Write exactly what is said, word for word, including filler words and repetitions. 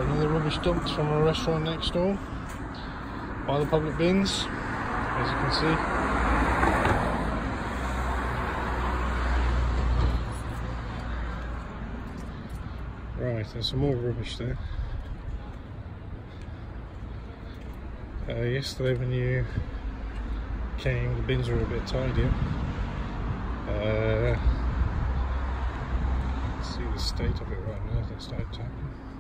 Another rubbish dumped from a restaurant next door by the public bins, as you can see. Right, there's some more rubbish there. Uh, yesterday when you came, the bins were a bit tidier. Uh, see the state of it right now as it started to happen.